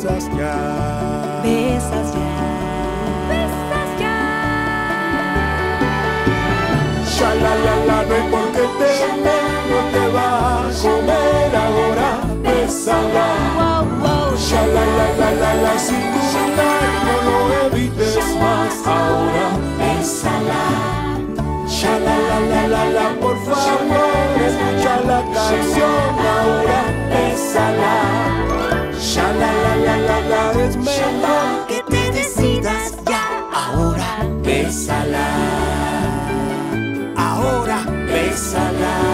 besas ya. Besas ya. Besas ya. Sha la la, no hay por qué no te va a comer ahora. Bésala. Sha la la, si tú no lo evites más ahora. Bésala. Sha la la, por favor, escucha la canción ahora. Bésala. Sha la la, es mejor Que te decidas ya. ahora. Bésala. Ahora. Bésala.